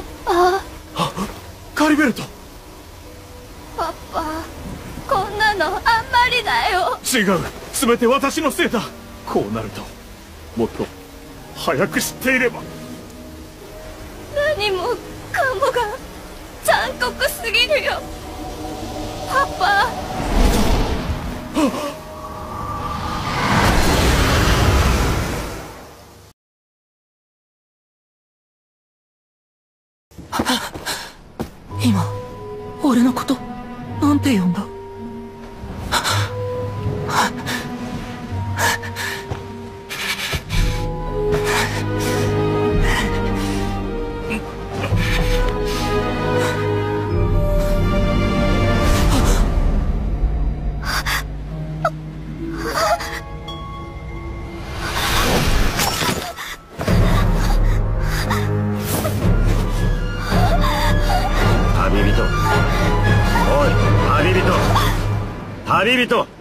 あカリベルト。 パパ、こんなのあんまりだよ。 違う、全て私のせいだ。こうなるともっと早く知っていれば。 何もかもが残酷すぎるよパパ。 今俺のことなんて呼んだ？ 旅人、おい旅人、旅人。